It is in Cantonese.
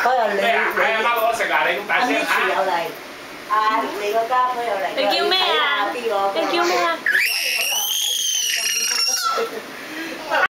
佢又你阿媽攞食啊！你咁大聲嚇！ 又嚟，你個家婆又嚟。 你叫咩啊？你叫咩啊？